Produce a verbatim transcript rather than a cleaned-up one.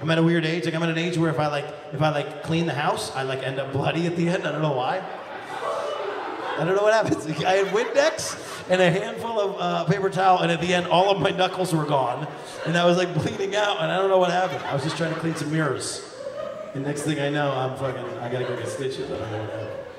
I'm at a weird age. Like I'm at an age where if I like if I like clean the house, I like end up bloody at the end. I don't know why. I don't know what happens. I had Windex and a handful of uh, paper towel, and at the end, all of my knuckles were gone, and I was like bleeding out, and I don't know what happened. I was just trying to clean some mirrors, and next thing I know, I'm fucking. I gotta go get stitches. I don't know what happened.